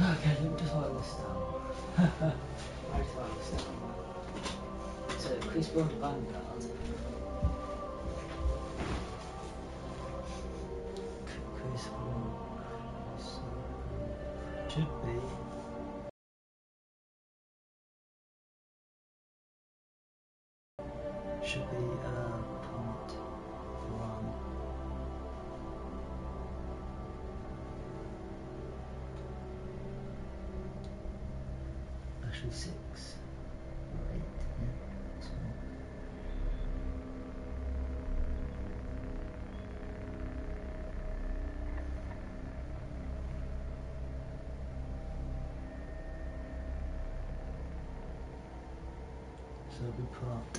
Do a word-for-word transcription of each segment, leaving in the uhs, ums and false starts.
Okay, let me just write this down. I just write this down. So, crucible and vanguard. Crucible. Should be. Should be uh, point one. Actually six or eight. Yeah. So. So it'll be part.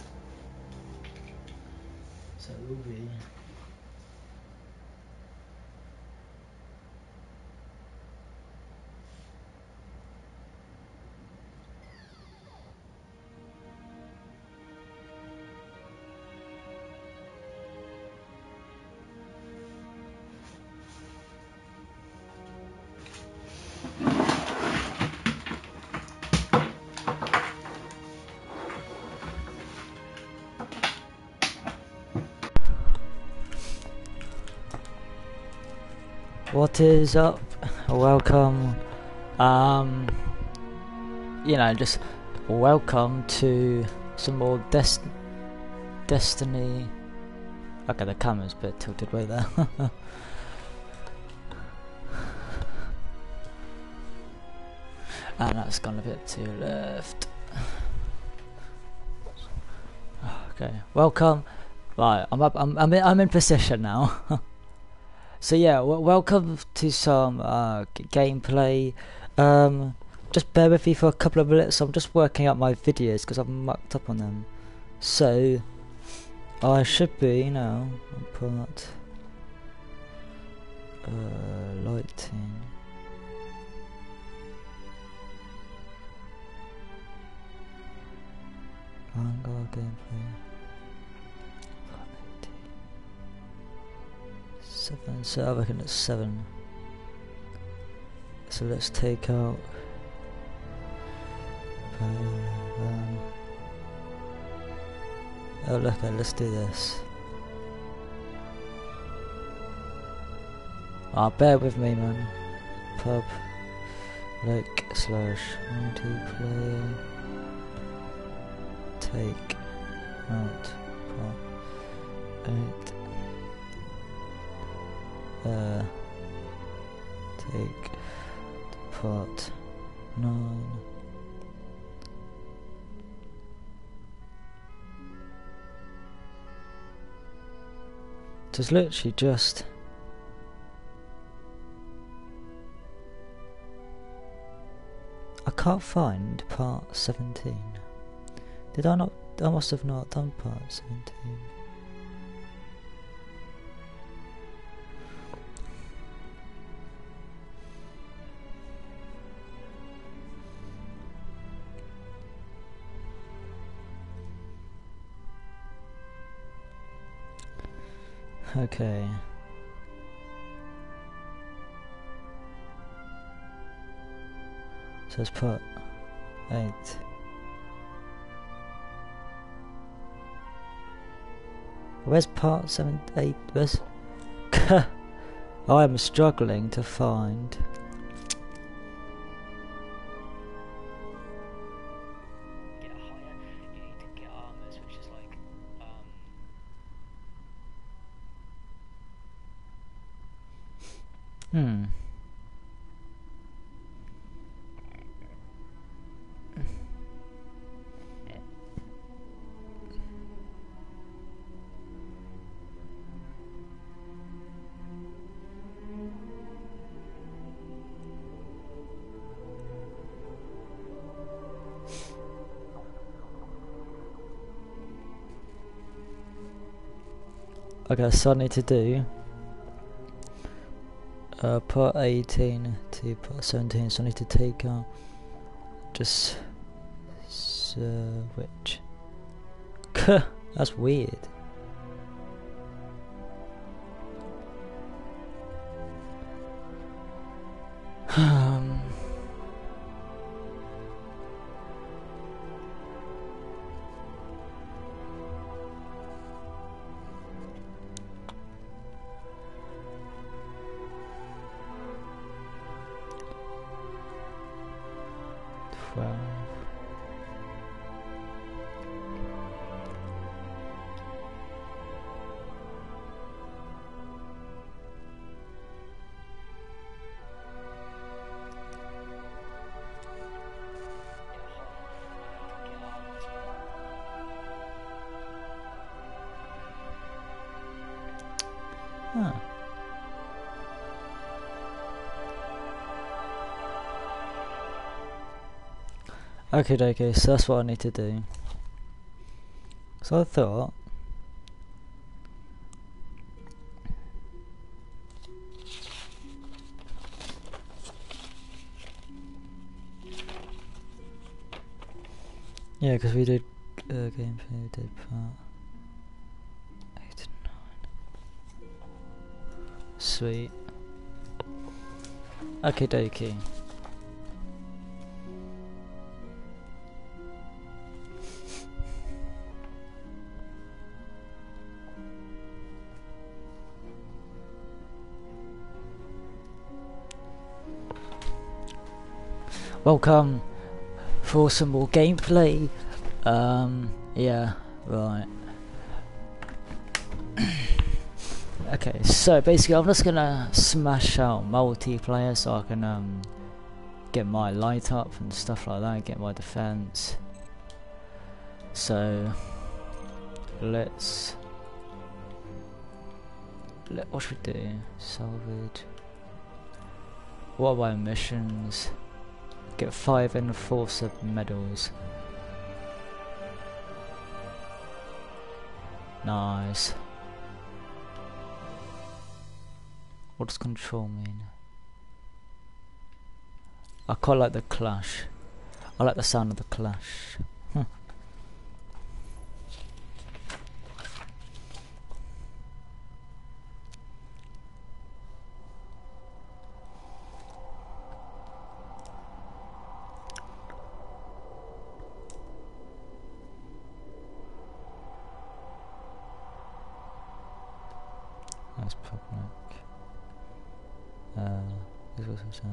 So it will be. What is up? Welcome. Um, you know, just welcome to some more Dest Destiny. Okay, the camera's a bit tilted way there. And that's gone a bit to left. Okay, welcome. Right, I'm up. I'm I'm in, I'm in position now. So yeah, w welcome to some uh, gameplay. Um, just bear with me for a couple of minutes. I'm just working out my videos because I've mucked up on them. So I should be, you know, part uh, lighting. Vanguard gameplay. Seven, so I reckon it's seven. So let's take out. Um, oh, look, okay, let's do this. Ah, bear with me, man. Pub, like slash multiplayer. Take out part eight. Uh, take part nine. There's literally just I can't find part seventeen. Did I not? I must have not done part seventeen. Okay. So let's put eight. Where's part seven, eight? Where's? I am struggling to find. Get higher. You need to get armors, which is like, um. Hmm. Okay, so I need to do uh, part eighteen to part seventeen, so I need to take out just switch. That's weird. Um, twelve. Huh. Okay, okay, so that's what I need to do. So I thought, yeah, because we did uh, gameplay, we did part eight and nine. Sweet. Okay, dokie. Welcome for some more gameplay. Um, yeah, right. Okay, so basically I'm just gonna smash out multiplayer so I can um get my light up and stuff like that, get my defense. So let's let what should we do? Salvage. What about missions? Get five enforcer medals. Nice. What does control mean? I quite like the clash. I like the sound of the clash. That's public. Uh, this was that.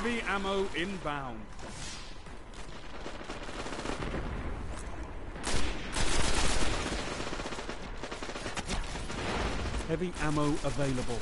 Heavy ammo inbound. Heavy ammo available.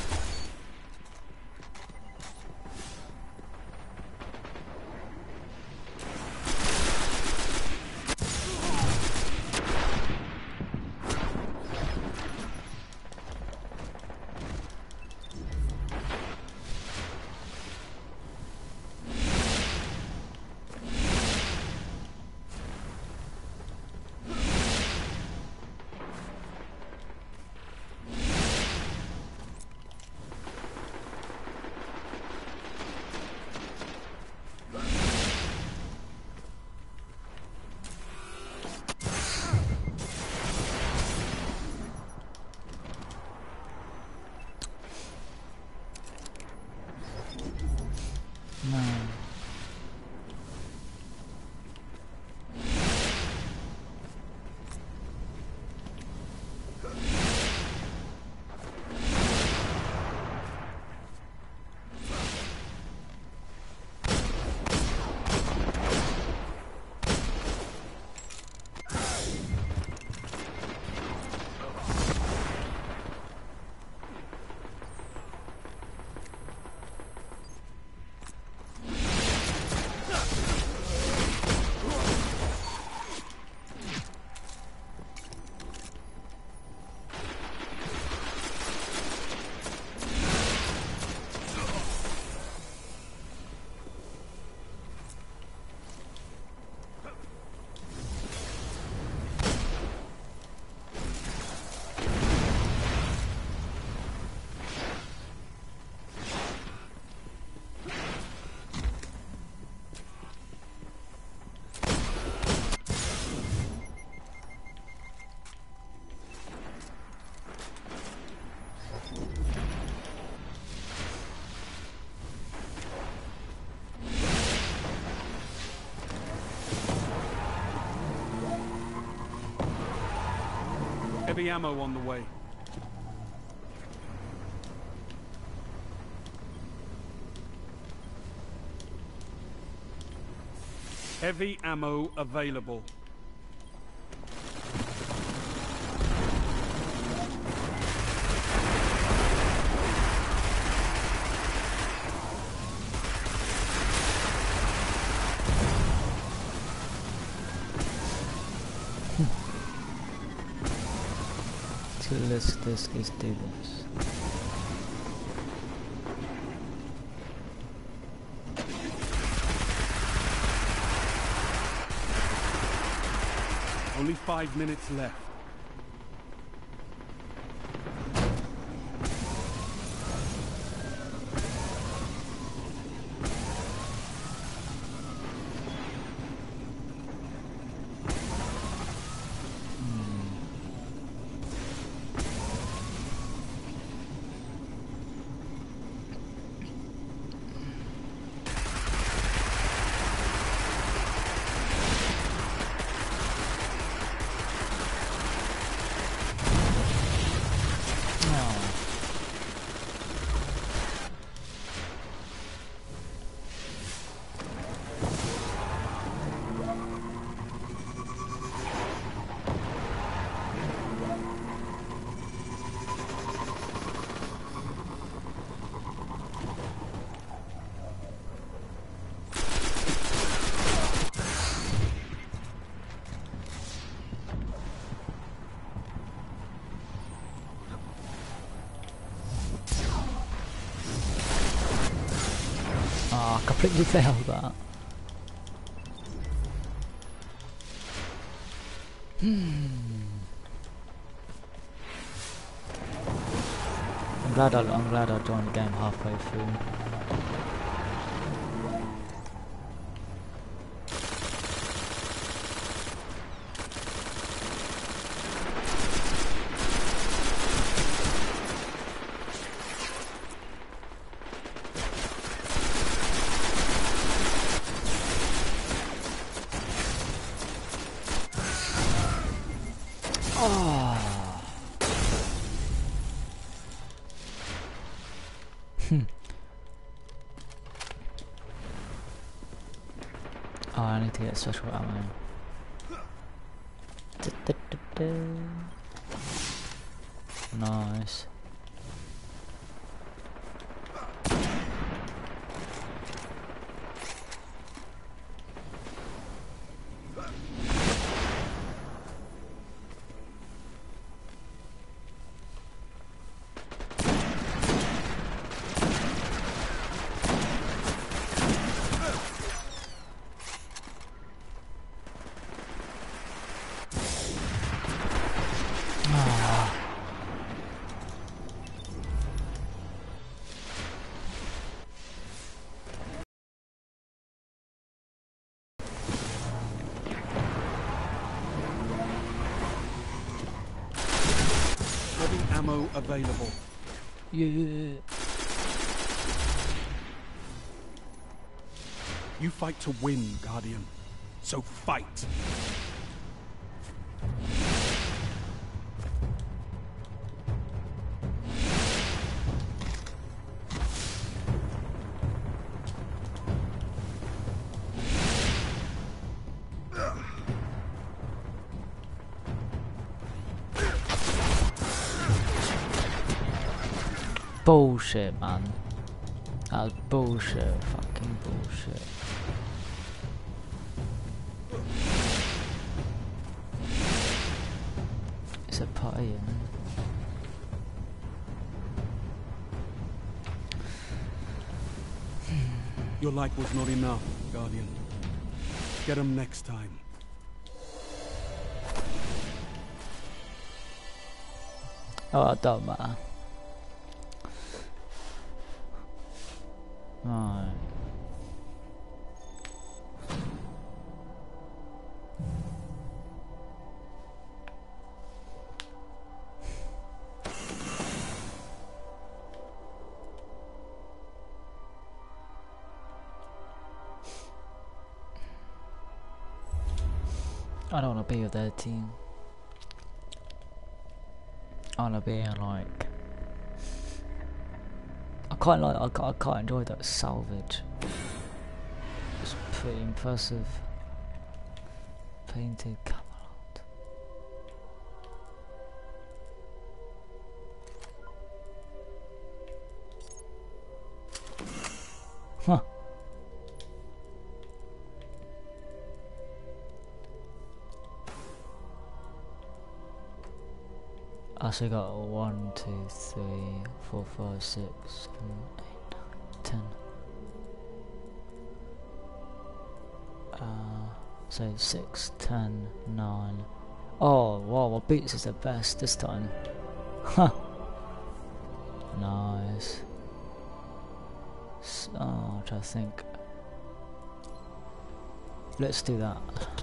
Heavy ammo on the way. Heavy ammo available. Let's, let's, let's do this. Only five minutes left. Ah, completely failed that. Hmm. I'm glad I, I'm glad I joined the game halfway through. I need to get special ammo. Du -du -du -du. Nice. Ammo available. Yeah. You fight to win, Guardian. So fight. Bullshit, man. That was bullshit. Fucking bullshit. It's a party, man. Your light was not enough, Guardian. Get him next time. Oh, it don't matter. Right. I don't want to be with their team. I want to be in like. I quite like. I quite, I quite enjoyed that salvage. It's pretty impressive. Painted Camelot. Huh. I so got one, two, three, four, five, six, seven, eight, nine, ten. Uh, so six, ten, nine. Oh, wow, my boots is the best this time. Huh. Nice. So, oh, I'm trying to think. Let's do that.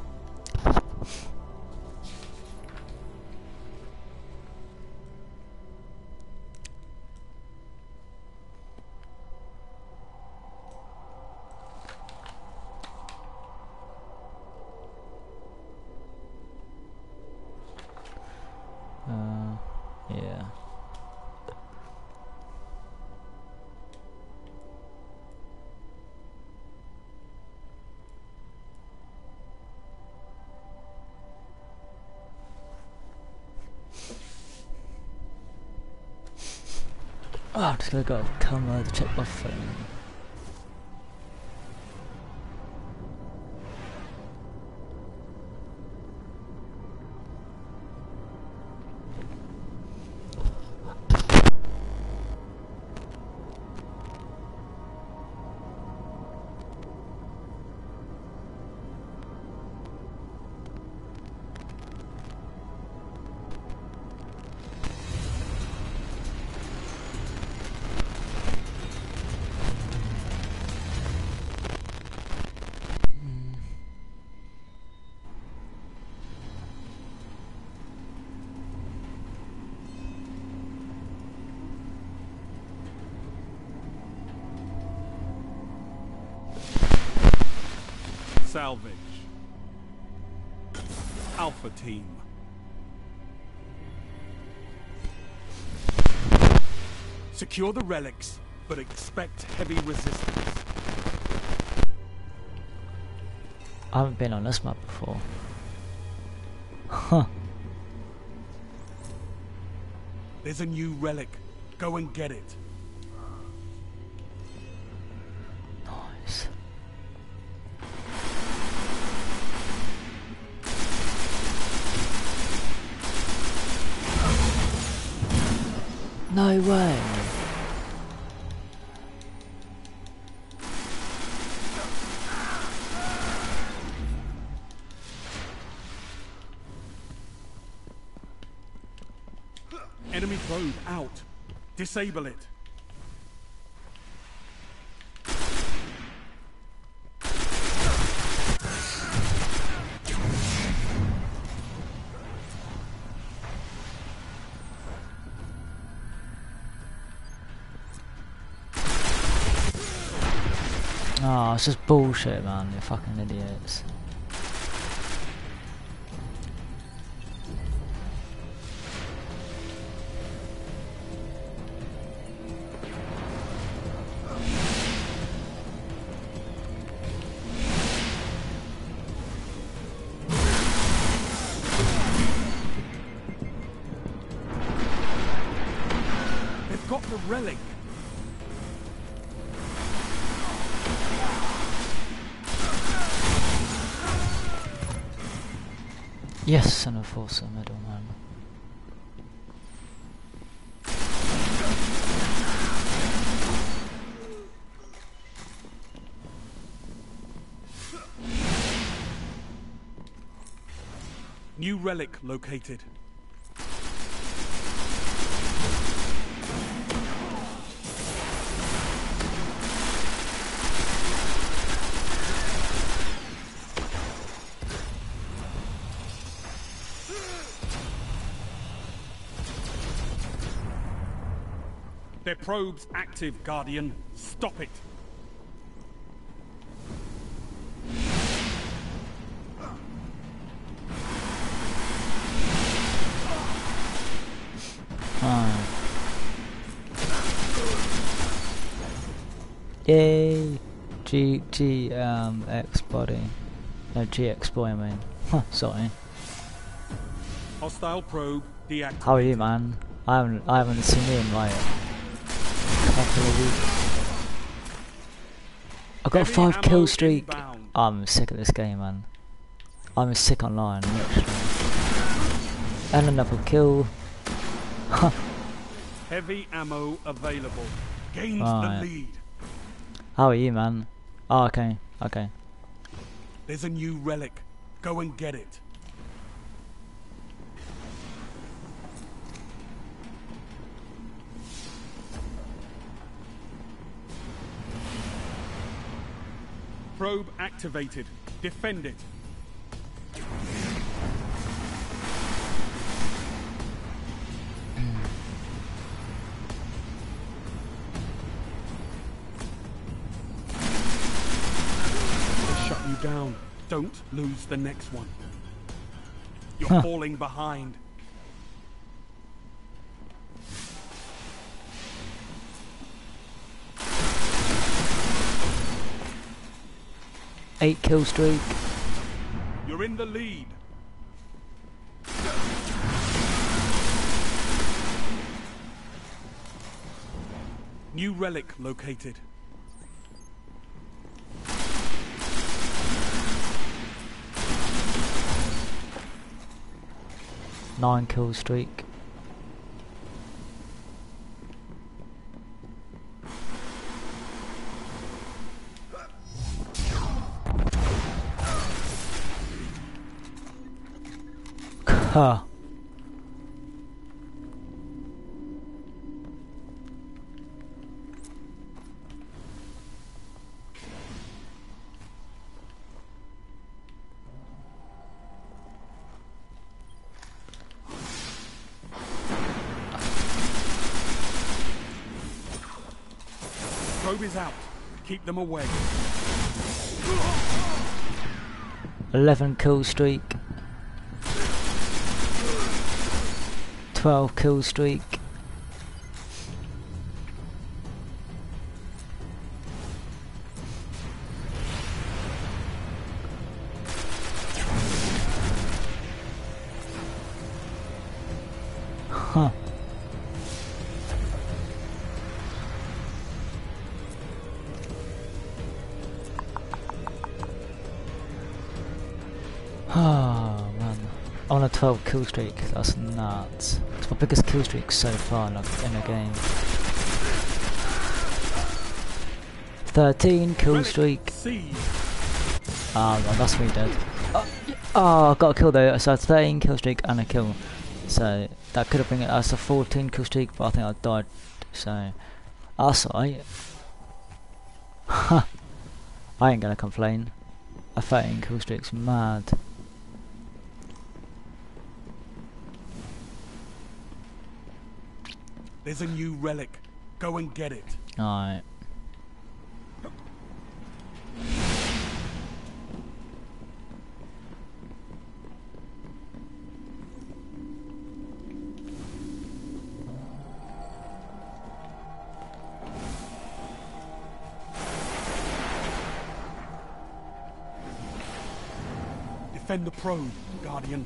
Uh, yeah. Oh, I'm just gonna go camera to check my phone. Salvage. Alpha Team. Secure the relics, but expect heavy resistance. I haven't been on this map before. Huh. There's a new relic. Go and get it. Nice. No way. Enemy probe out. Disable it. Oh, it's just bullshit, man. You fucking idiots. They've got the relic. Yes, and of course a middleman. New relic located. Their probe's active, Guardian. Stop it. Alright. Yay! G, G, um, X body. No, G X boy, I mean. Huh, sorry. Hostile probe deactivated. How are you, man? I haven't, I haven't seen you in like a couple of weeks. I got a five kill streak. I'm sick of this game, man. I'm sick online, literally. And another kill. Heavy ammo available. Gains Right. the lead. How are you, man? Oh, okay, okay. There's a new relic. Go and get it. Probe activated. Defend it. They shut you down. Don't lose the next one. You're Huh. falling behind. Eight kill streak. You're in the lead. New relic located. Nine kill streak. Huh. Probe is out. Keep them away. Eleven kill streak. Twelve kill streak. Huh. Oh man, on a twelve kill streak, that's nuts. It's my biggest kill streak so far like, in a game. thirteen kill streak. Ah, oh, that's me dead. Oh, oh, I got a kill though, so it's thirteen kill streak and a kill. So that could have been it as a fourteen kill streak, but I think I died, so that's alright. I ain't gonna complain. A thirteen kill streak's mad. There's a new relic. Go and get it. Alright. Defend the probe, Guardian.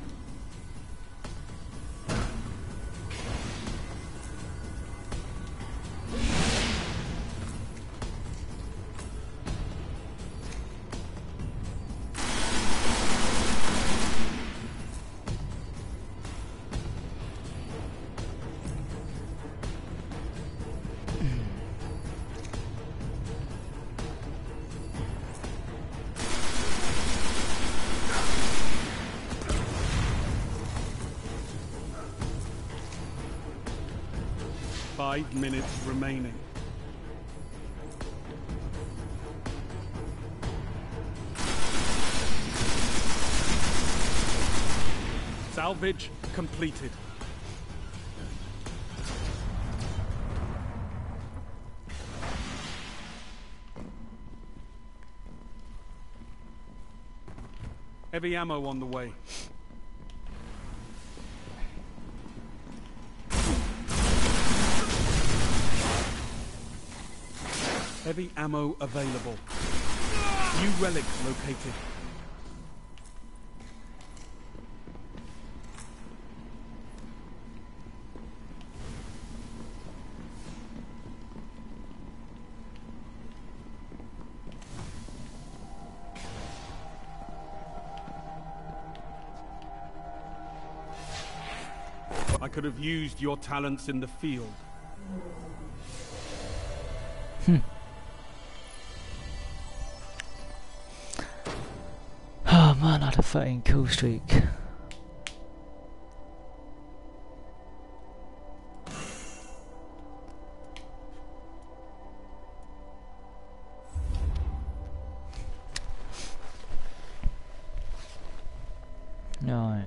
Five minutes remaining. Salvage completed. Heavy ammo on the way. Heavy ammo available. New relic located. I could have used your talents in the field. Hmm. Oh man, I had a thirteen kill streak. Right.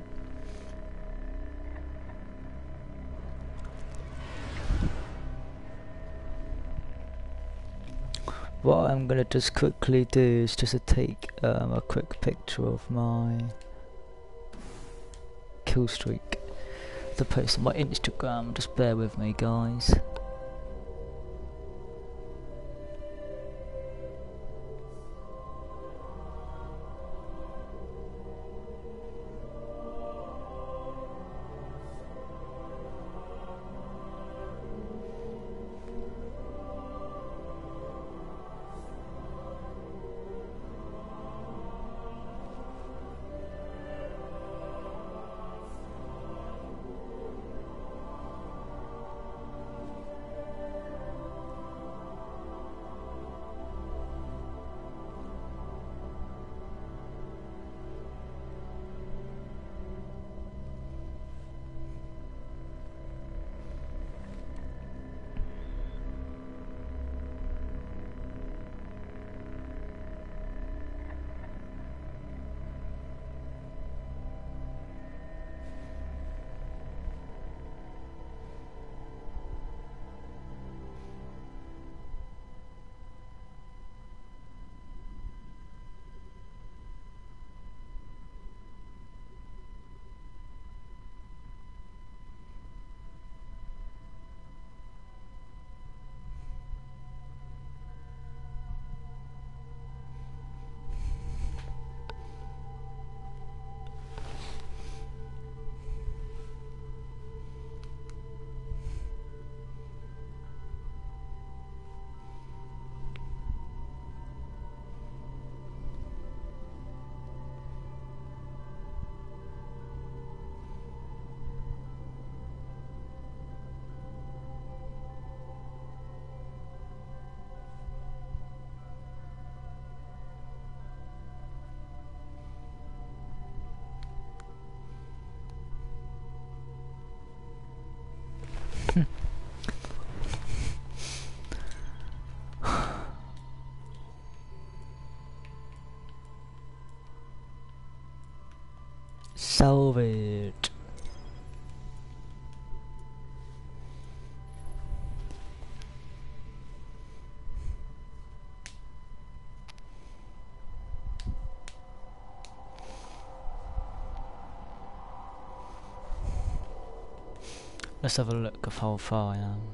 What I'm gonna just quickly do is just to take um, a quick picture of my kill streak to post on my Instagram. Just bear with me, guys. salvage. Let's have a look of how far I am.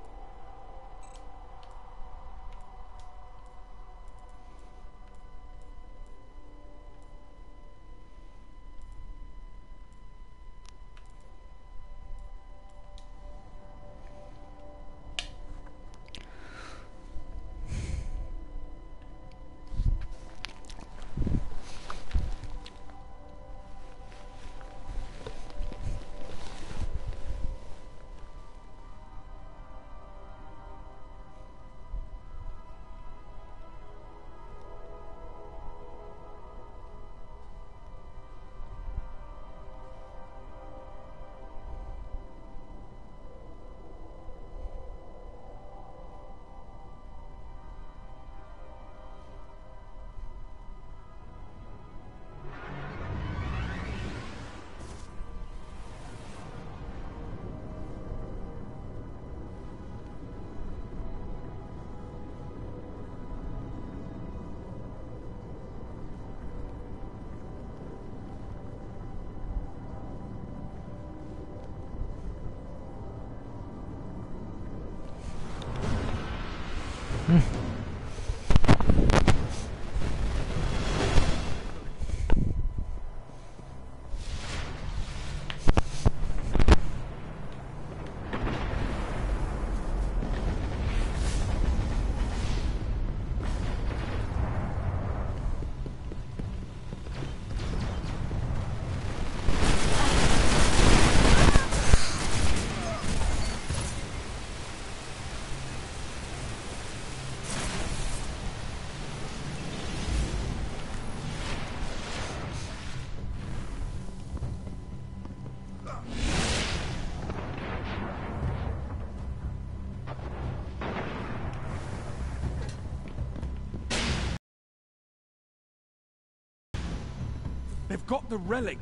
They've got the relic.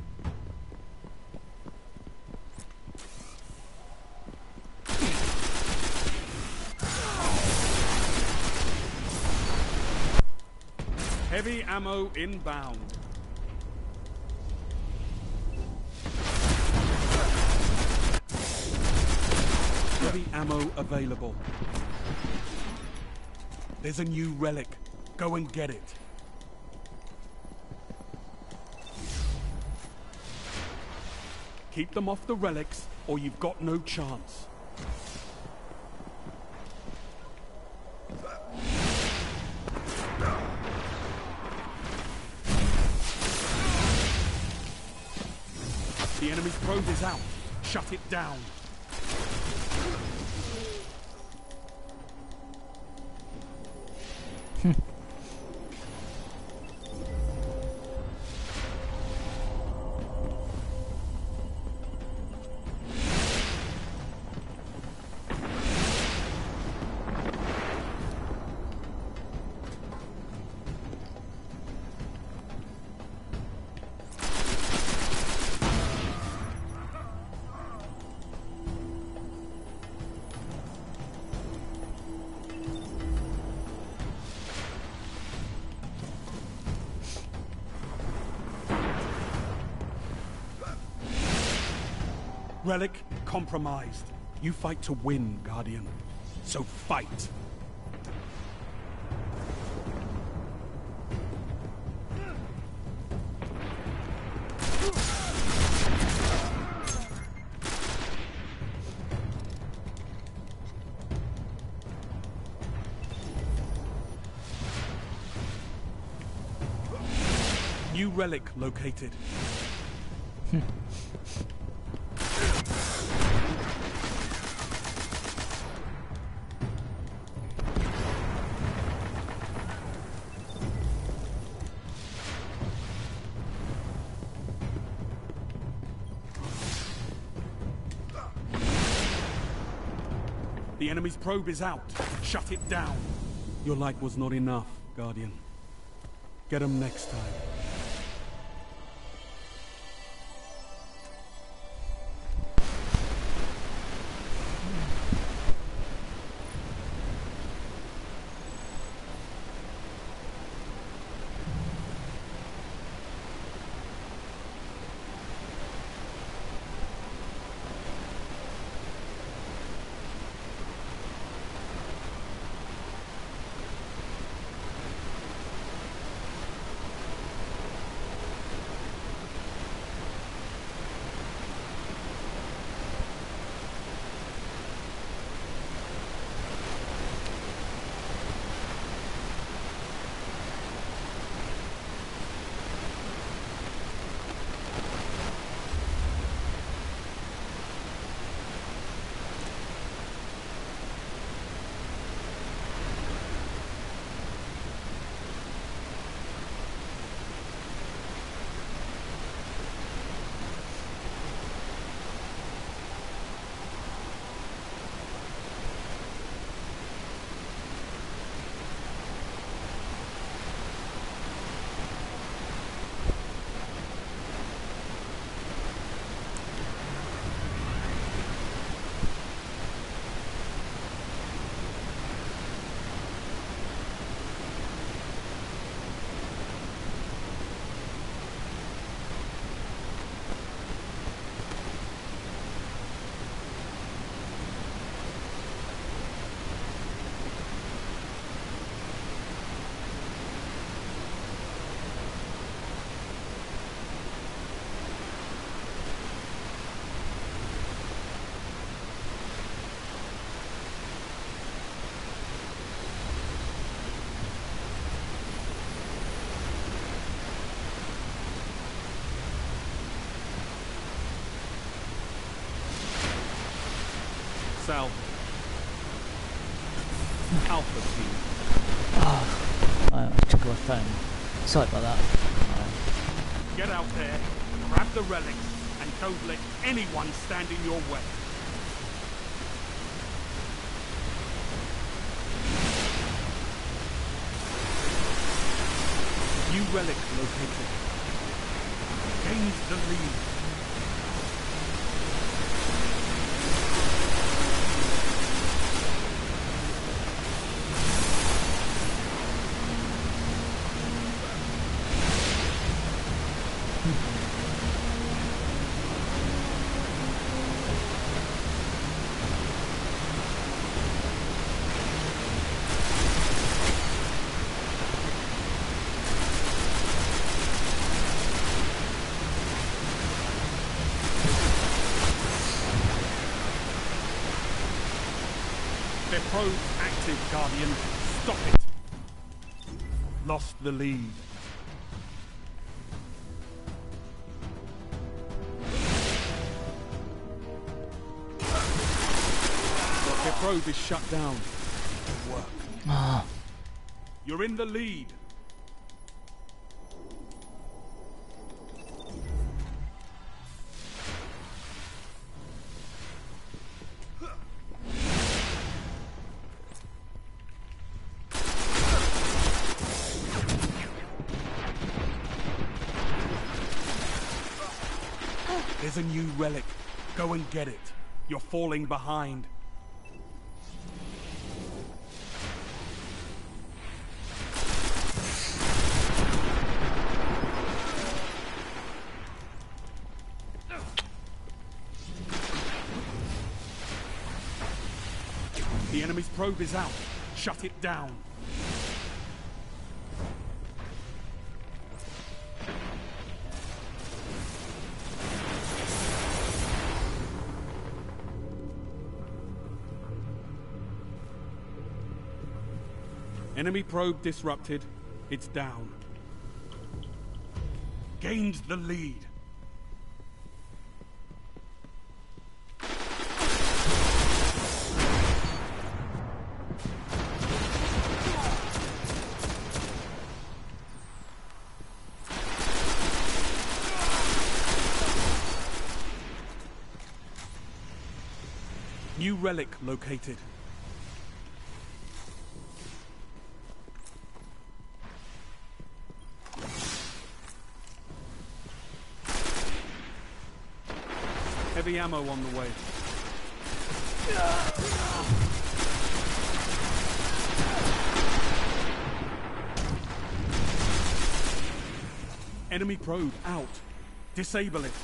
Heavy ammo inbound. Heavy ammo available. There's a new relic. Go and get it. Keep them off the relics, or you've got no chance. The enemy's probe is out. Shut it down. Relic compromised. You fight to win, Guardian. So fight. New relic located. The enemy's probe is out. Shut it down. Your light was not enough, Guardian. Get him next time. salvage. Alpha team. Oh, I took my phone. Sorry about that. Right. Get out there, grab the relics, and don't let anyone stand in your way. New relic located. Gains the lead. Their probe's active, Guardian. Stop it. Lost the lead. Their probe is shut down. Good work. Oh. You're in the lead. There's a new relic. Go and get it. You're falling behind. The enemy's probe is out. Shut it down. Enemy probe disrupted. It's down. Gained the lead. New relic located. Heavy ammo on the way. Enemy probe out. Disable it.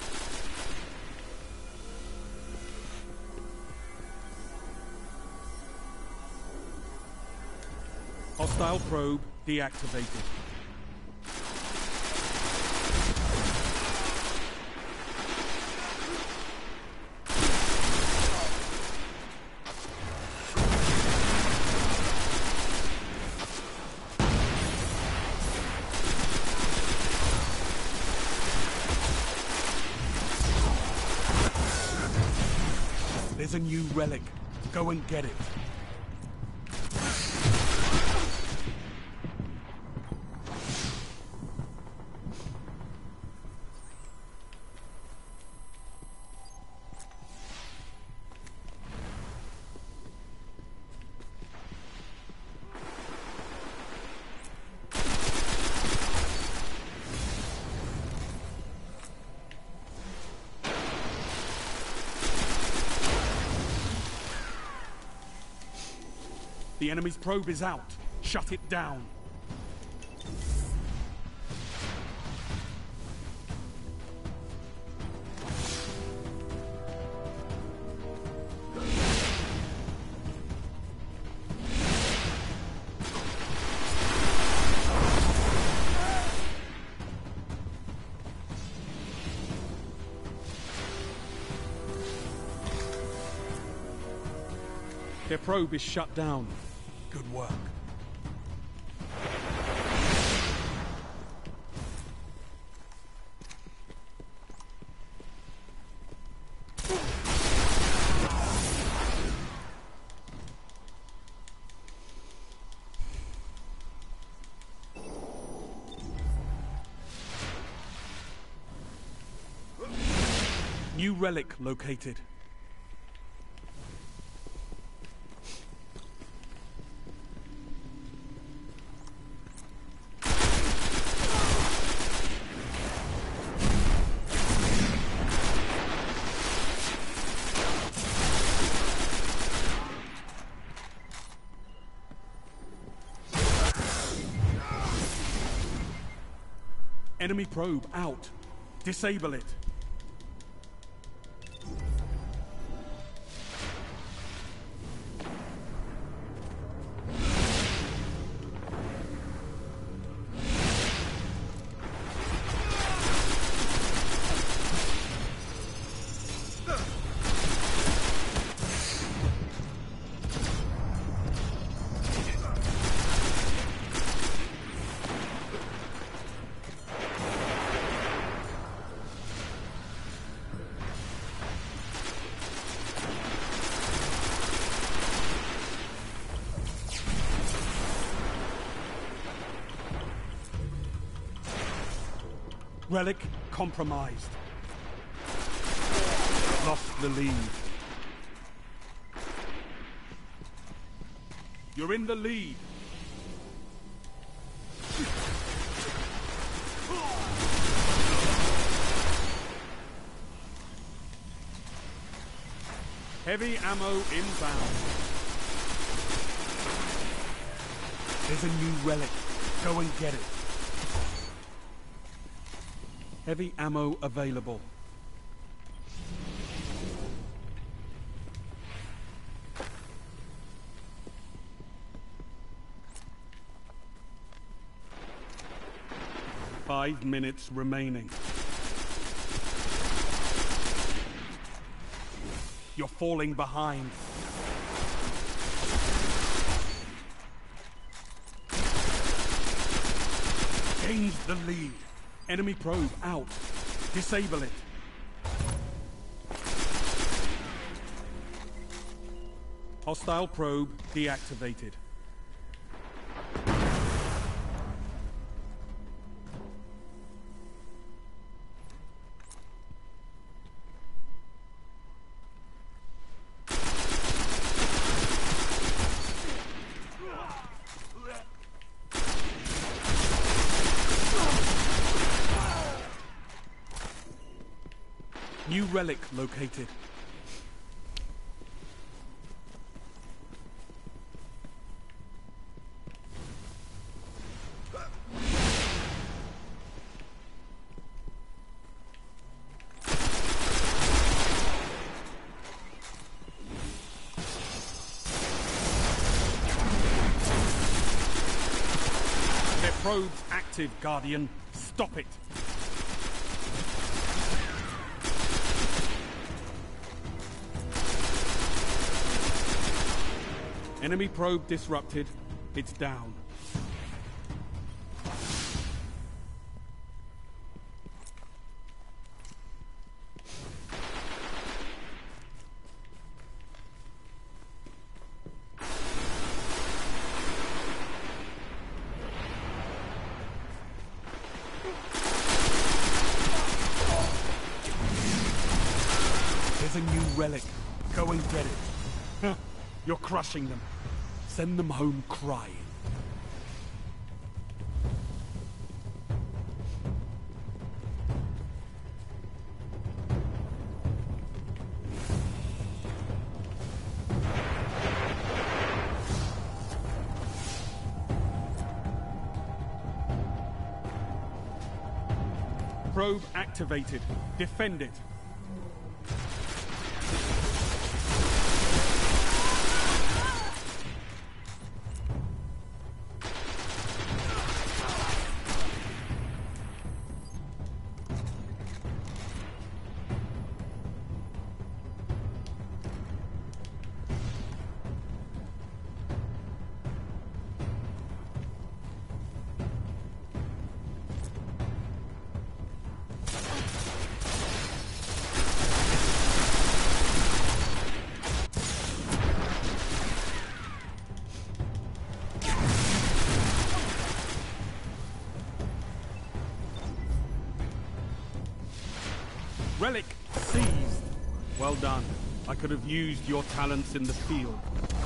Hostile probe deactivated. There's a new relic. Go and get it. The enemy's probe is out. Shut it down. Their probe is shut down. Good work. New relic located. Enemy probe out. Disable it. Relic compromised. Lost the lead. You're in the lead. Heavy ammo inbound. There's a new relic. Go and get it. Heavy ammo available. Five minutes remaining. You're falling behind. Gained the lead. Enemy probe out. Disable it. Hostile probe deactivated. New relic located. Their probe's active, Guardian. Stop it. Enemy probe disrupted. It's down. There's a new relic. Go and get it. You're crushing them. Send them home crying. Probe activated. Defend it. Relic seized. Well done. I could have used your talents in the field.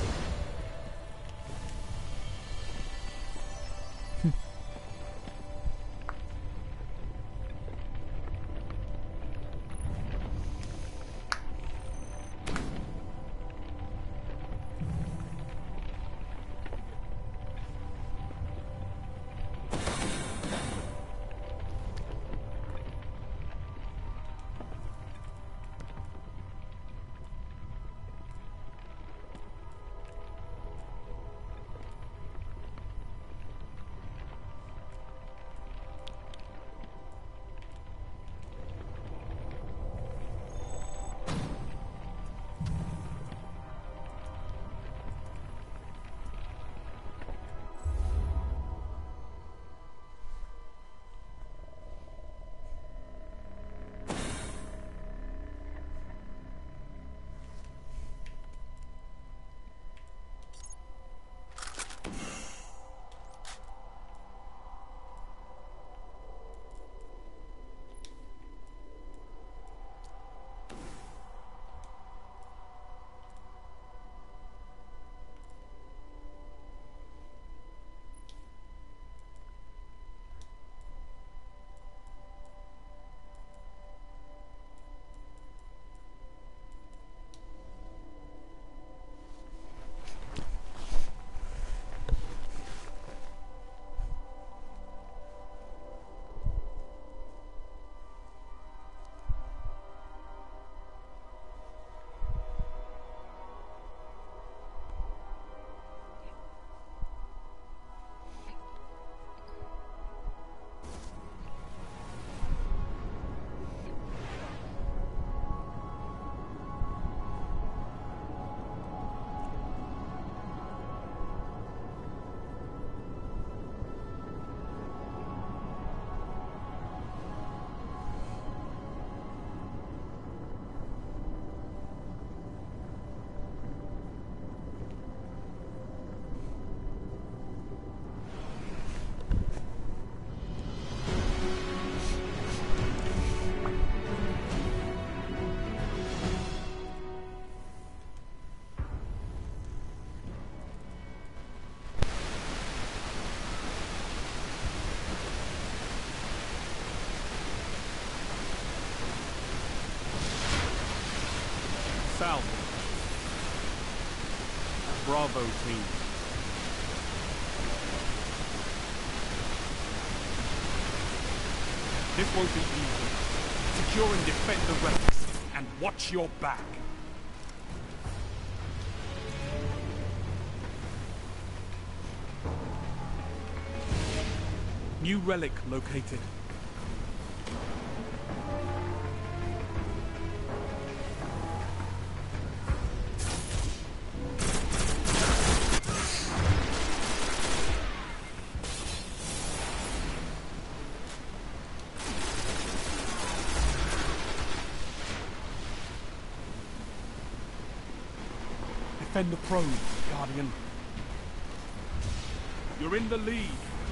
Salvage. Bravo team. This won't be easy. Secure and defend the relics, and watch your back. New relic located. Defend the probe, Guardian. You're in the lead.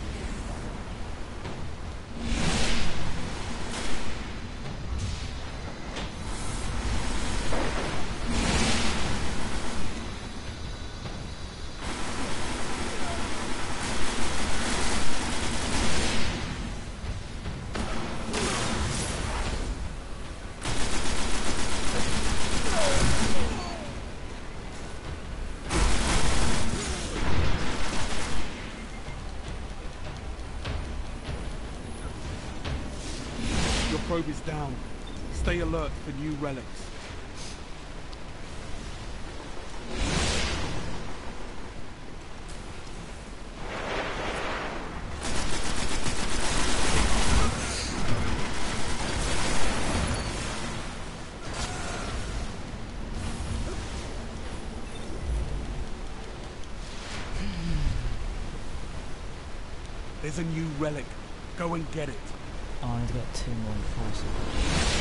Probe is down. Stay alert for new relics. There's a new relic. Go and get it. Oh, I need to get two more enforcers.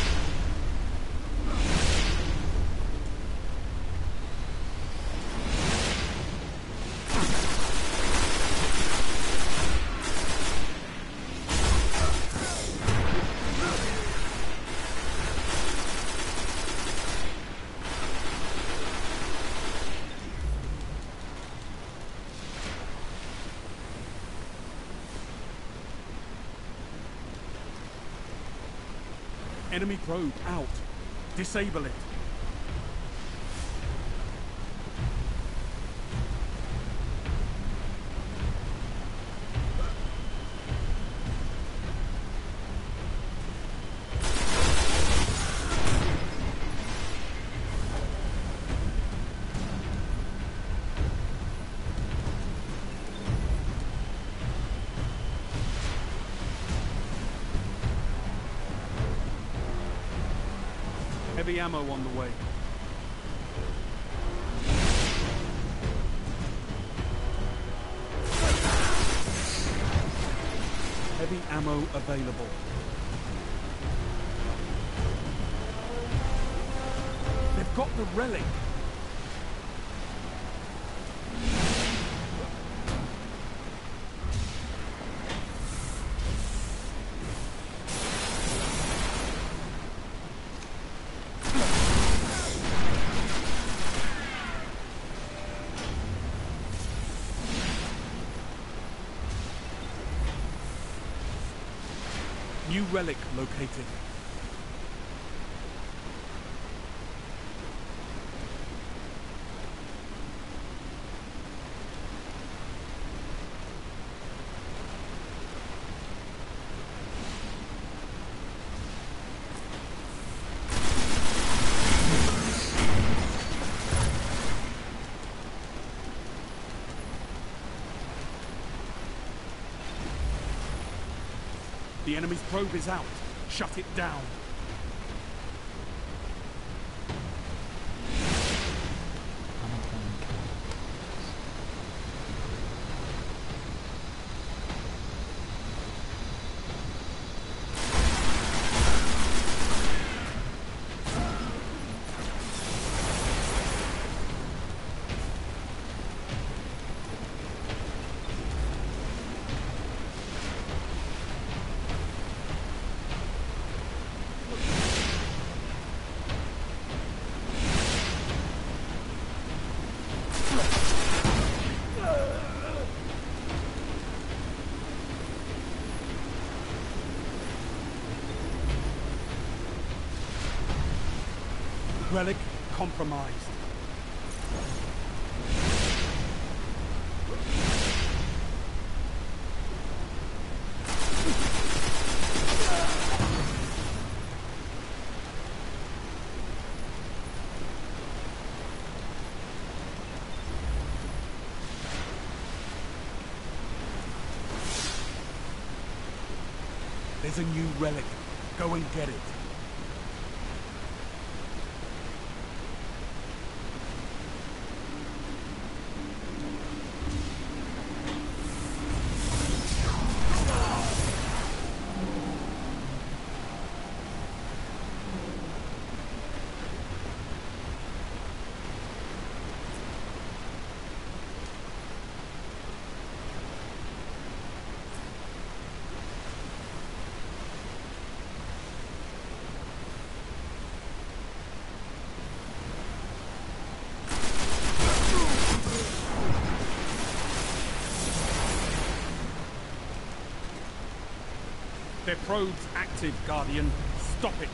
Enemy probe out. Disable it. Heavy ammo on the way. Heavy ammo available. They've got the relic. New relic located. The enemy's probe is out. Shut it down. Relic compromised. There's a new relic. Go and get it. Their probe's active, Guardian. Stop it.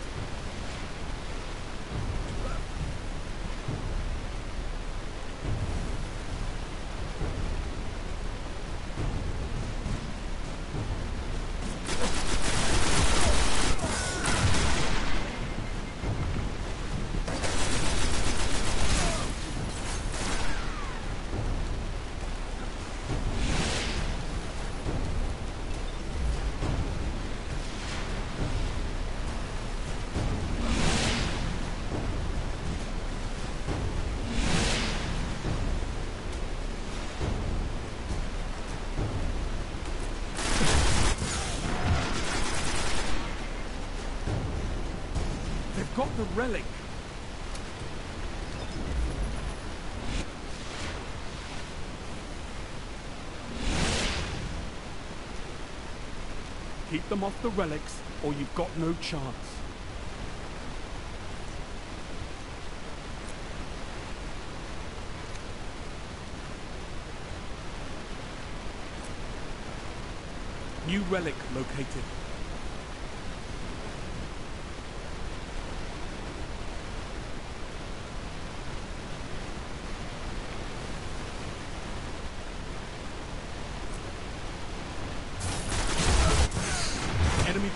Got the relic. Keep them off the relics, or you've got no chance. New relic located.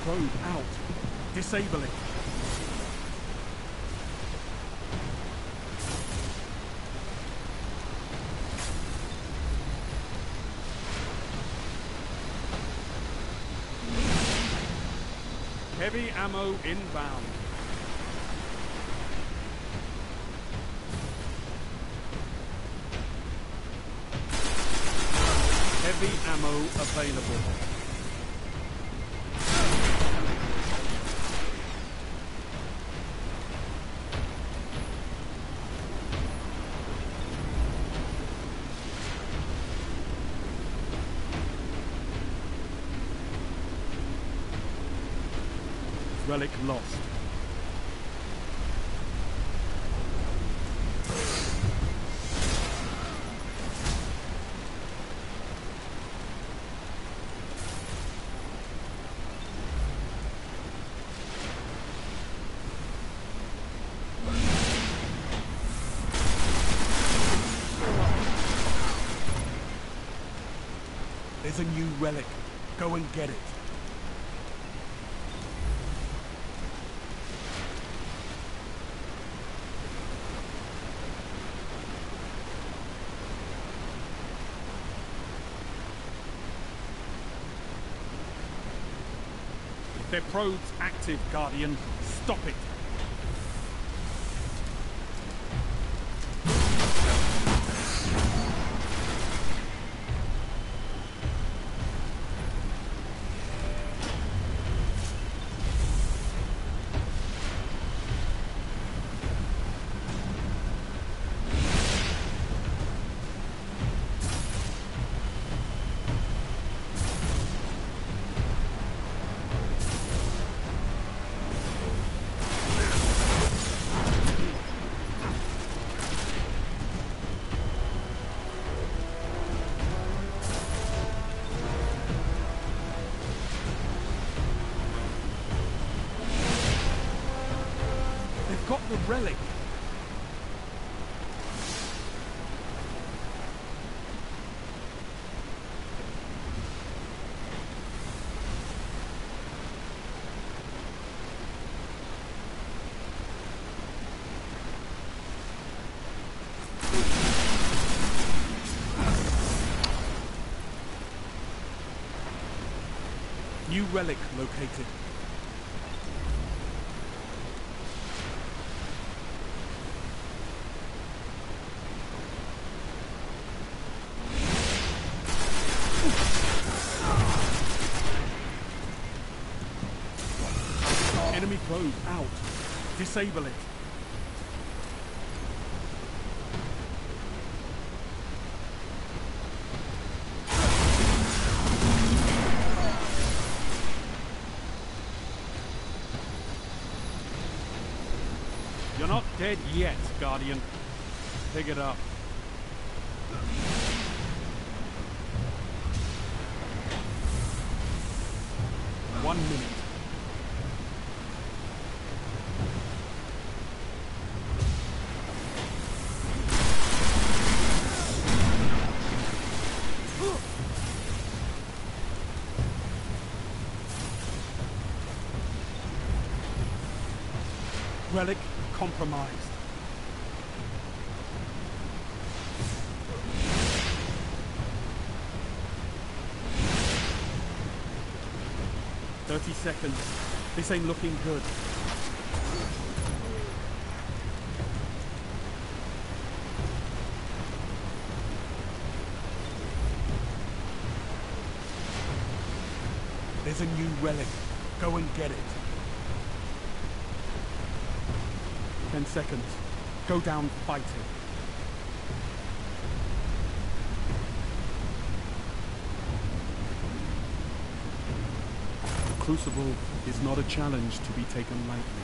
probe out. Disable it. Heavy ammo inbound. Heavy ammo available. Relic lost. There's a new relic. Go and get it. Their probe's active, Guardian. Stop it. Got the relic. New relic located. Enemy probe out. Disable it. You're not dead yet, Guardian. Pick it up. One minute. Relic compromised. Thirty seconds. This ain't looking good. There's a new relic. Go and get it. Ten seconds. Go down fighting. The crucible is not a challenge to be taken lightly.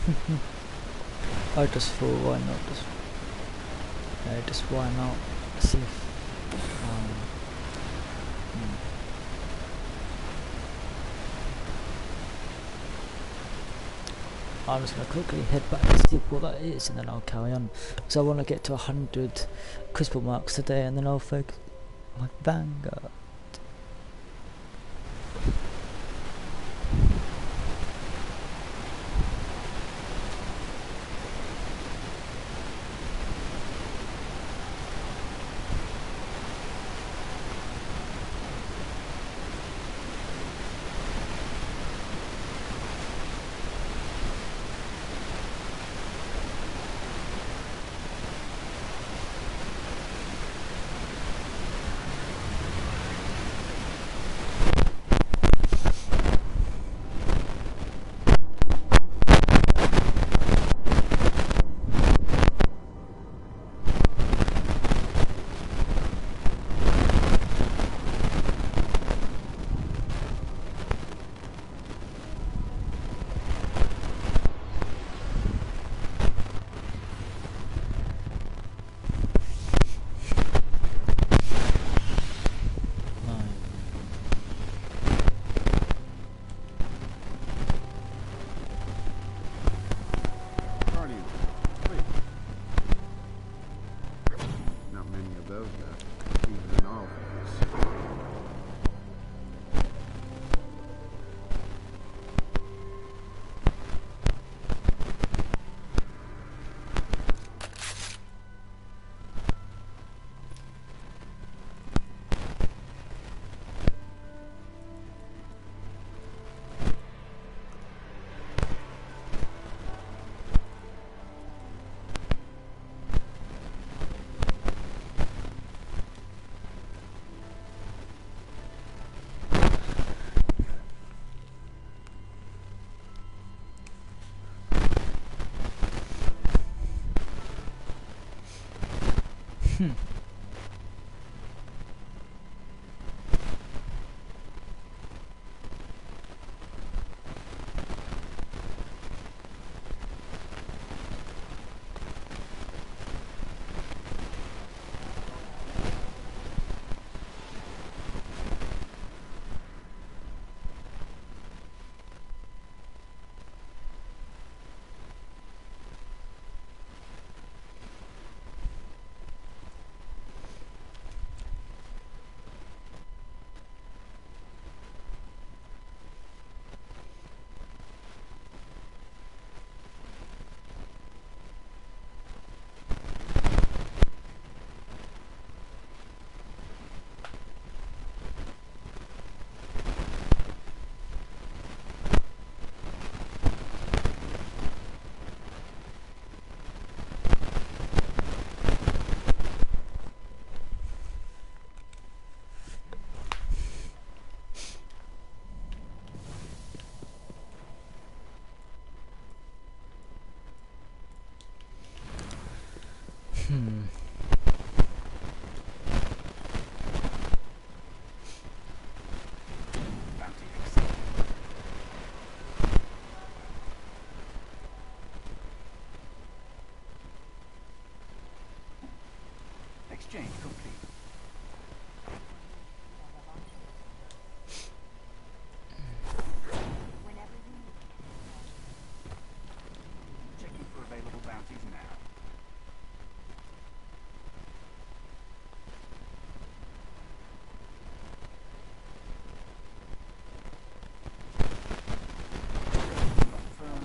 I just thought, why not? Just, yeah, just why not? See if, um, hmm. I'm just going to quickly head back and see what that is, and then I'll carry on. Because I want to get to a hundred crucible marks today, and then I'll focus my vanguard. Hmm. Hmm. Exchange complete. Checking for available bounties now. Confirm.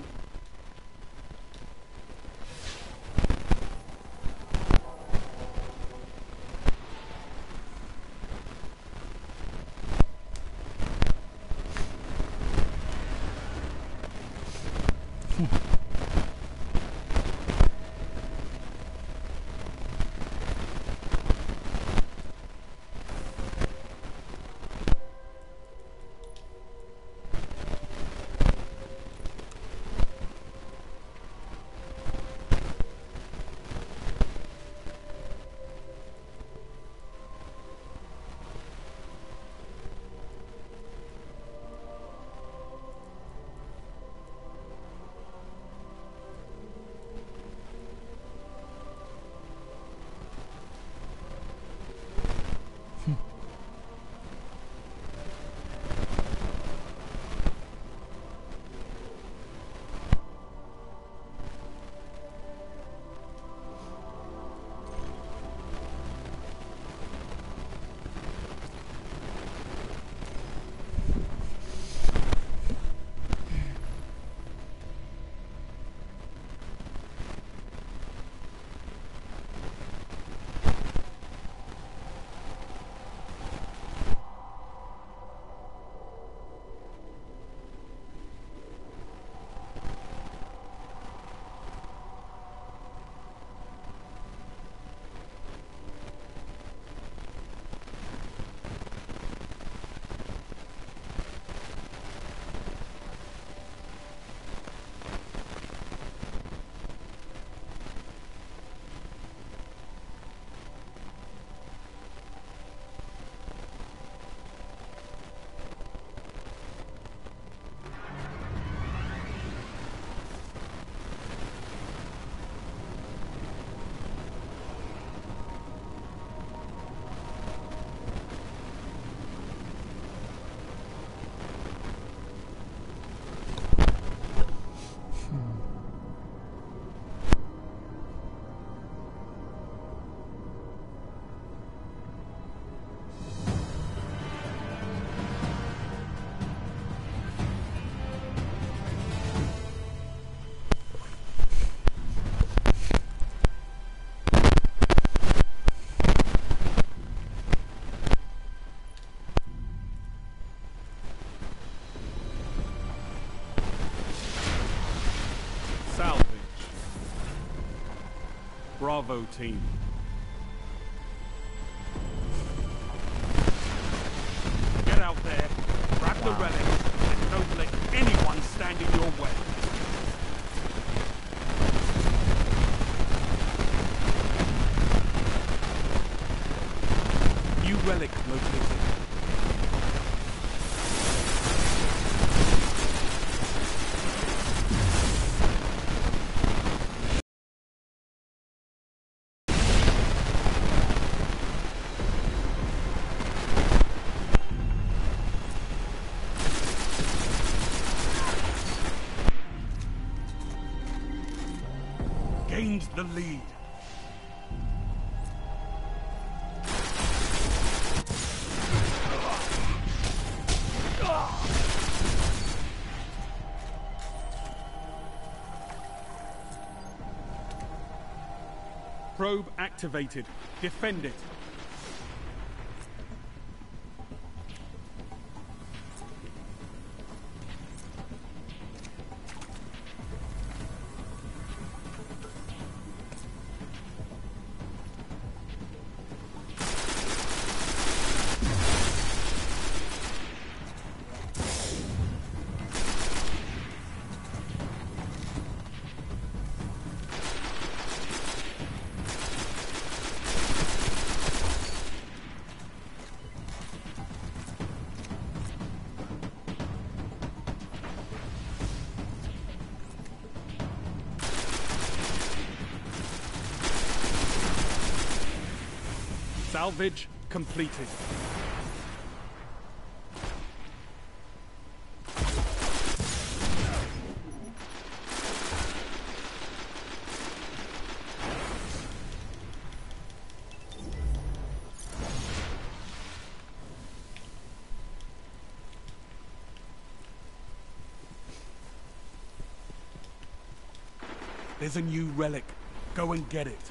Bravo team. Get out there, grab the Wow. relic, and don't let anyone stand in your way. New relic located. Gained the lead. Probe activated. Defend it. Salvage completed. There's a new relic. Go and get it.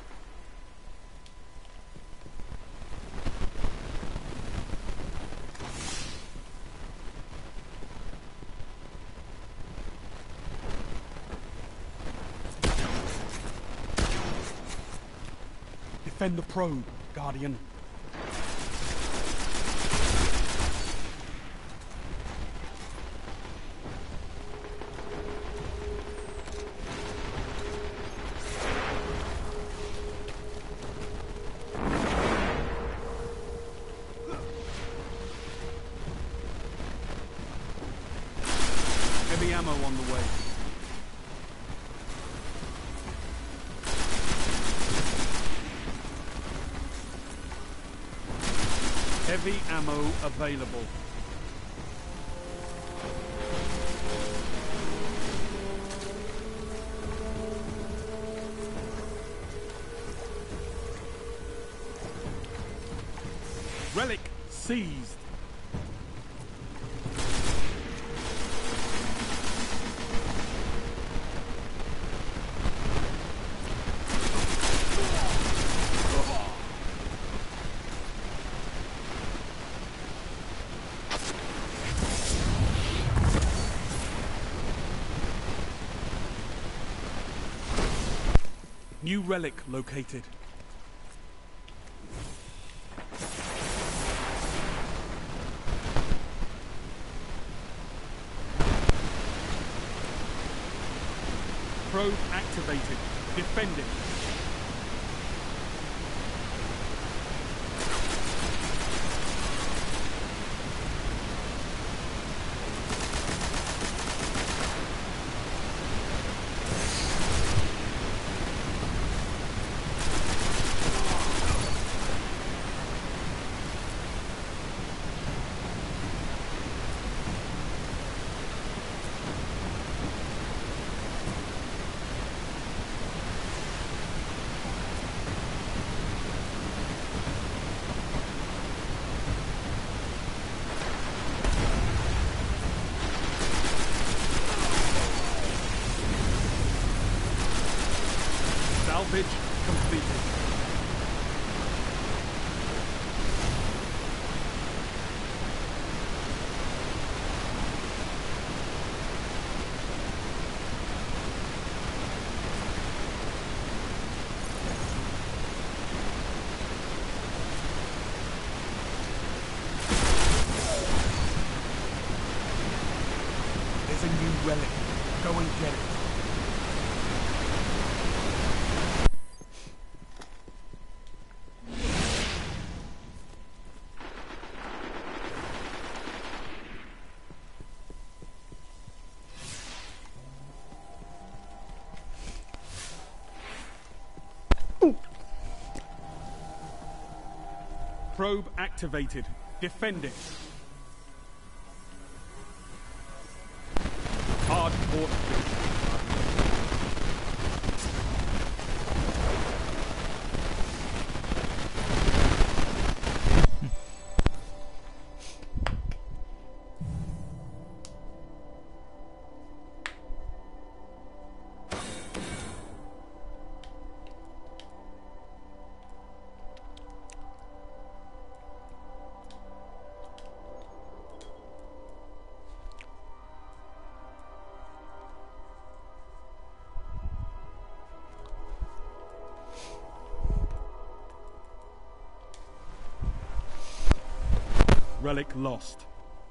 Defend the probe, Guardian. Heavy ammo on the way. Heavy ammo available. Relic seized. New relic located. Probe activated. Defend it. Salvage completed. new relic. Go and get it. Probe activated. Defend it. Hard port. Relic lost.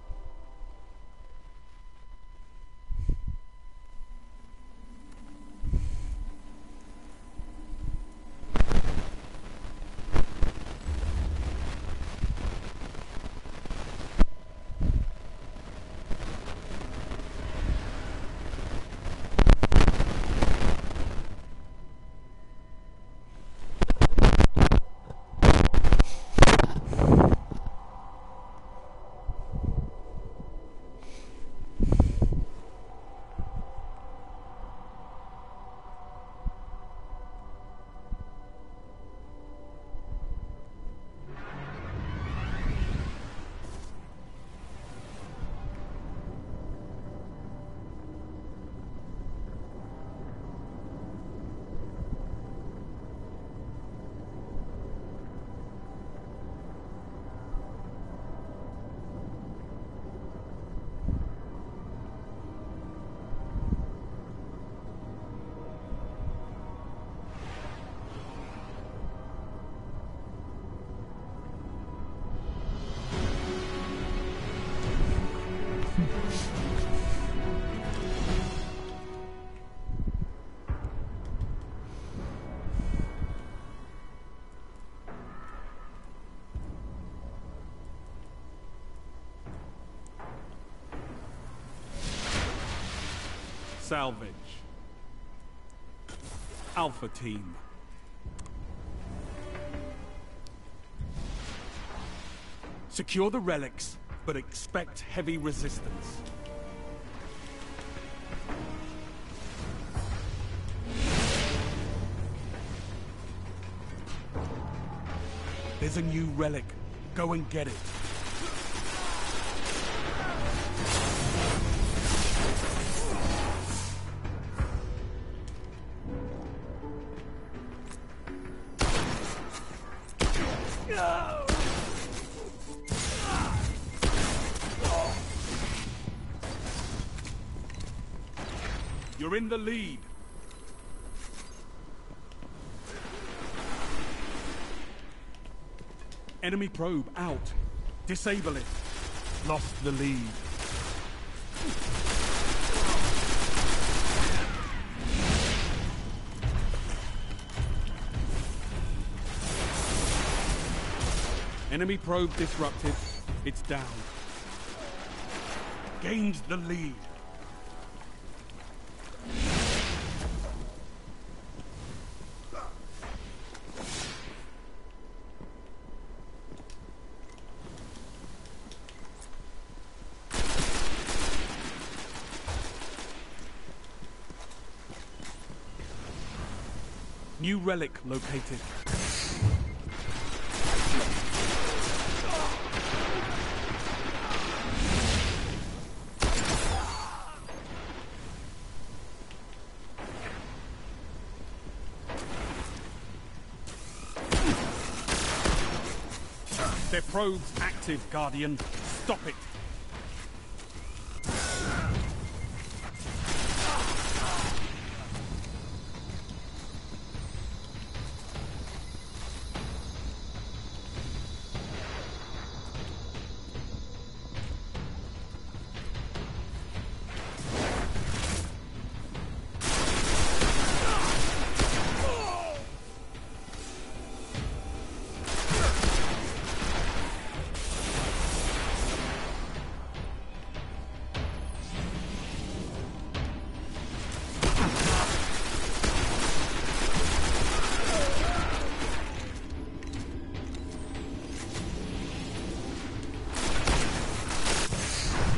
Salvage. Alpha Team. Secure the relics, but expect heavy resistance. There's a new relic. Go and get it. You're in the lead. Enemy probe out. Disable it. Lost the lead. Enemy probe disrupted. It's down. Gained the lead. New relic located. Their probe's active, Guardian. Stop it.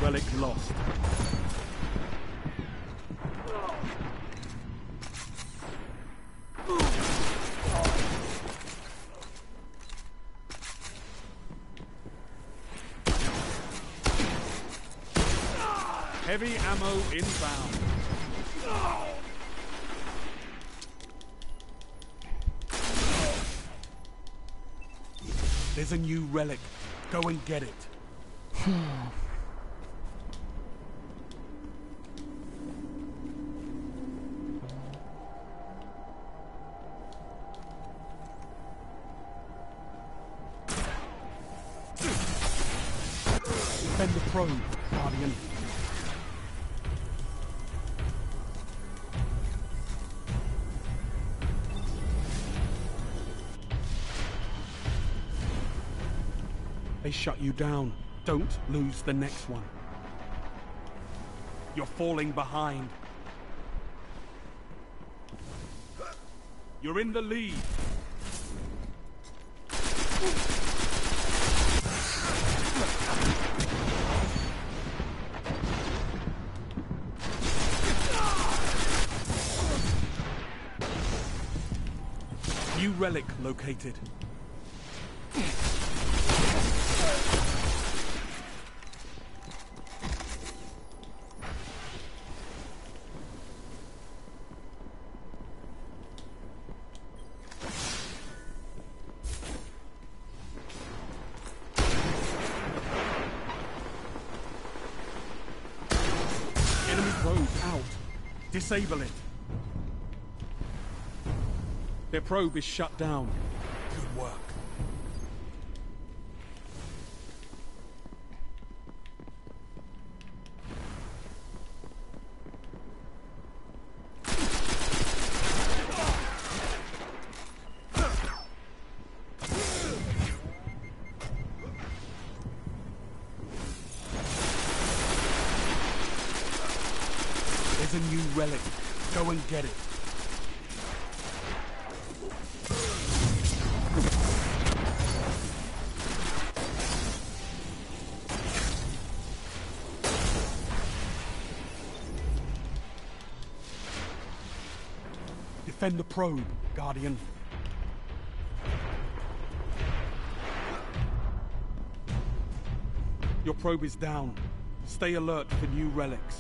Relic lost. Heavy ammo inbound. There's a new relic. Go and get it. Defend the probe, Guardian. They shut you down. Don't lose the next one. You're falling behind. You're in the lead. New relic located. Enemy probe out. Disable it. Their probe is shut down. Good work. There's a new relic. Go and get it. Defend the probe, Guardian. Your probe is down. Stay alert for new relics.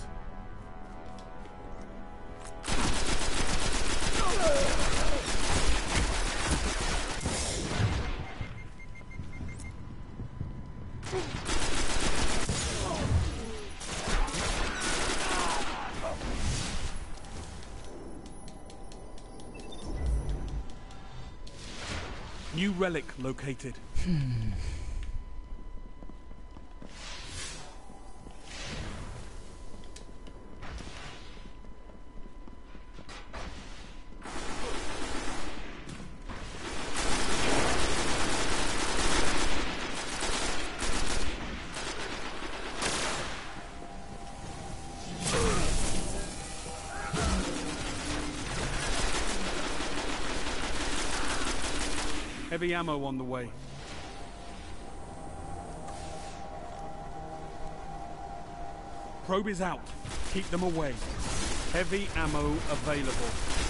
New relic located. Hmm. Heavy ammo on the way. Probe is out. Keep them away. Heavy ammo available.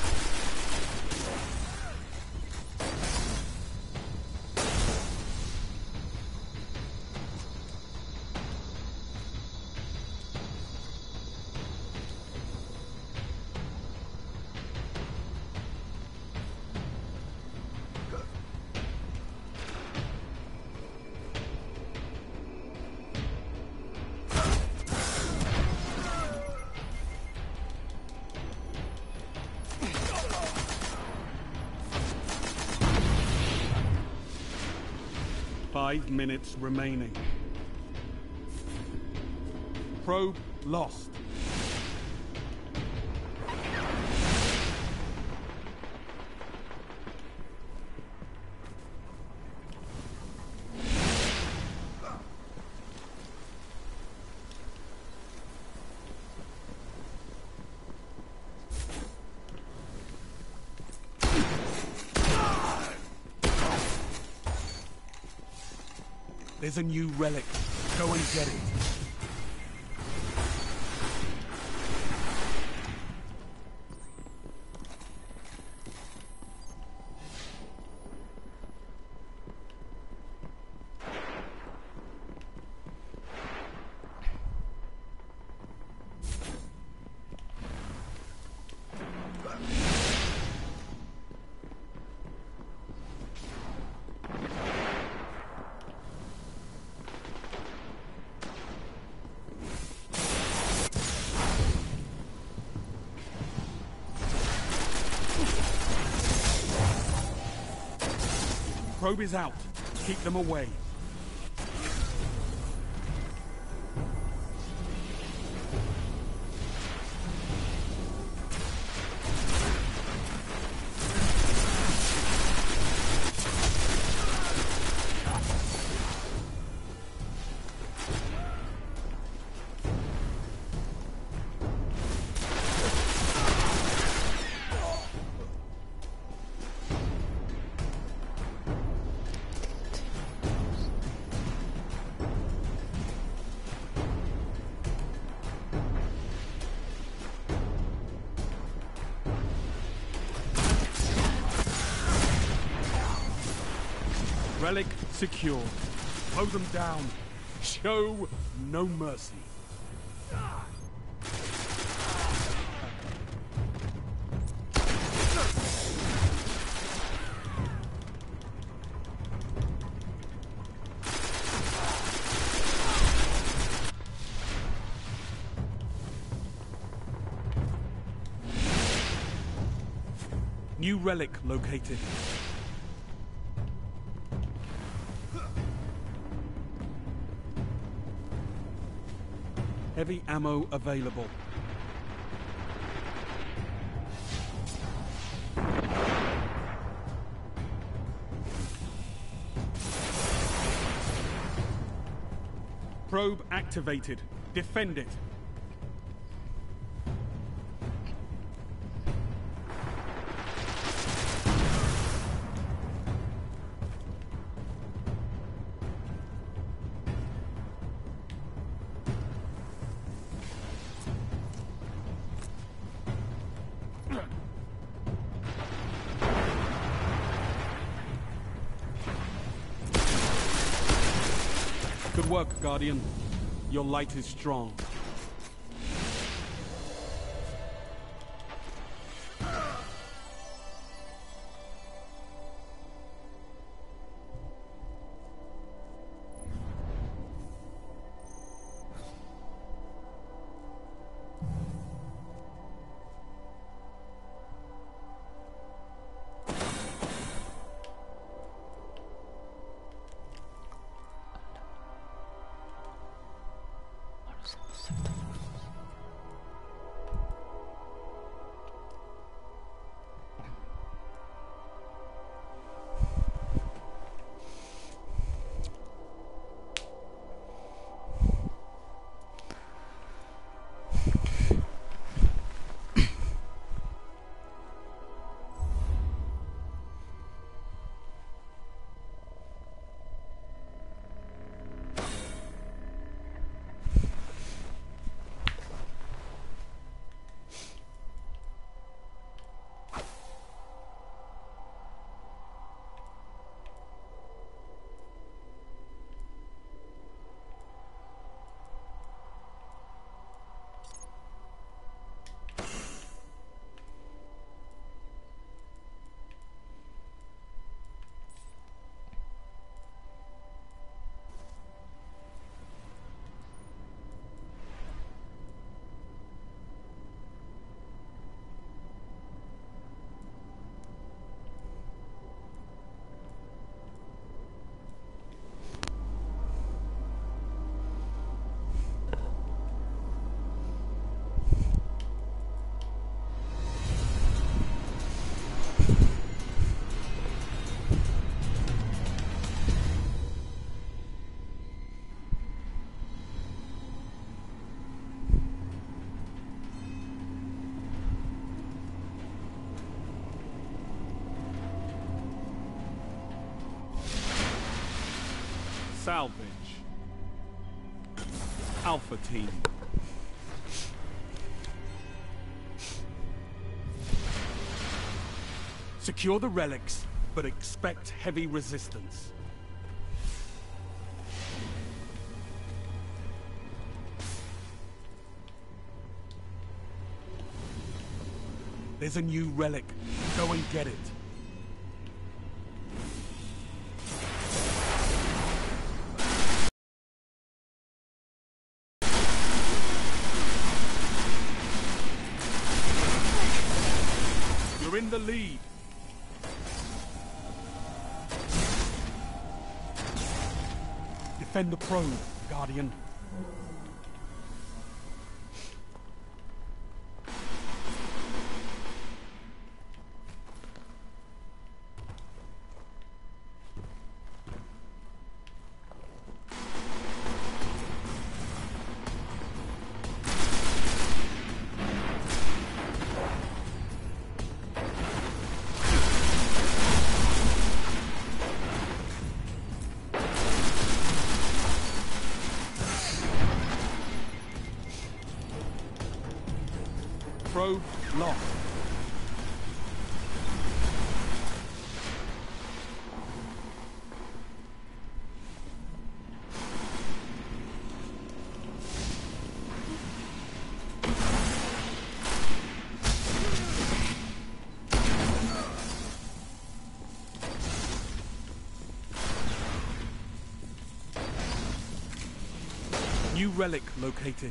Five minutes remaining. Probe lost. There's a new relic. Go and get it. Probe is out. Keep them away. Relic secure. Mow them down. Show no mercy. New relic located. Heavy ammo available. Probe activated. Defend it. Good work, Guardian. Your light is strong. Salvage. Alpha Team. Secure the relics, but expect heavy resistance. There's a new relic. Go and get it. You're in the lead. Defend the probe, Guardian. Probe locked. New relic located.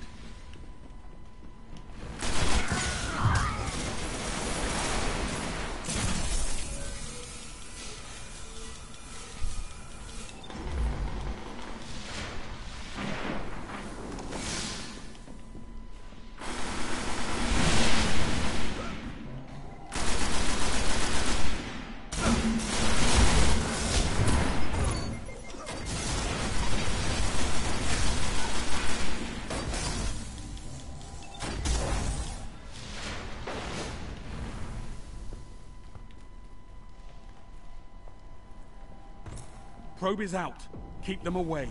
Probe is out. Keep them away.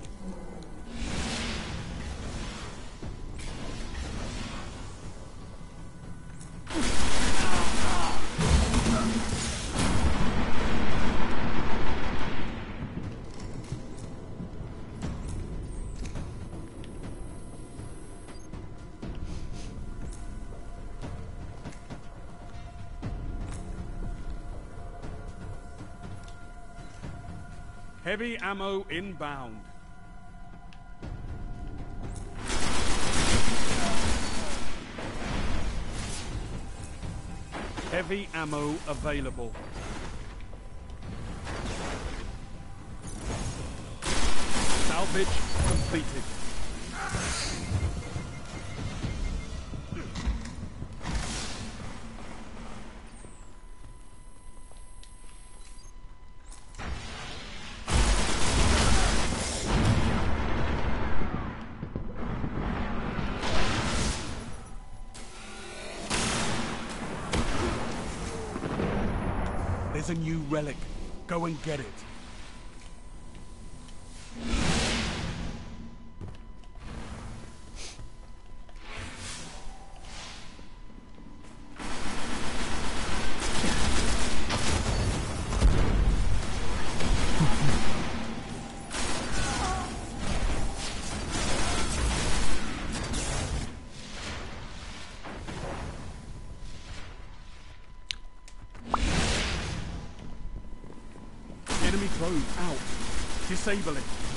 Heavy ammo inbound. Heavy ammo available. Salvage completed. There's a new relic. Go and get it. Enemy probe out. Disable it.